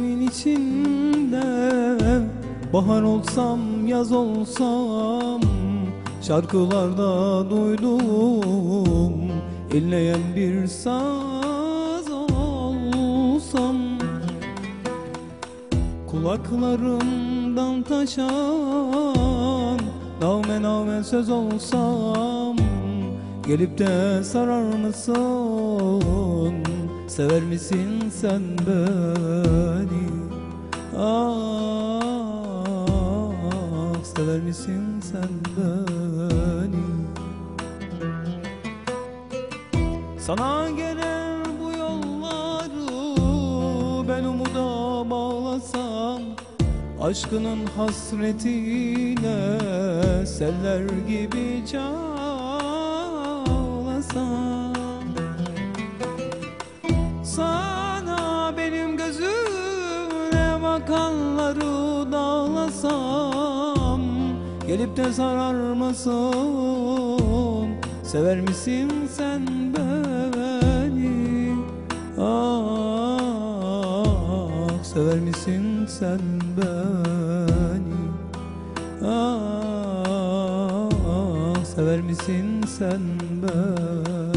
kalbimin içinde. Bahar olsam, yaz olsam, şarkılarda duydum inleyen bir saz olsam. Kulaklarımdan taşan nağme nağme söz olsam, gelip de sarar mısın, sever misin sen beni? Ah, sever misin sen beni? Sana gelir bu yolları ben umuda bağlasam, aşkının hasretine seller gibi çağlasam. Sana benim gözüme bakanları dağlasam, gelip de sarar mısın, sever misin sen beni? Ah, sever misin sen beni? Ah, sever misin sen beni?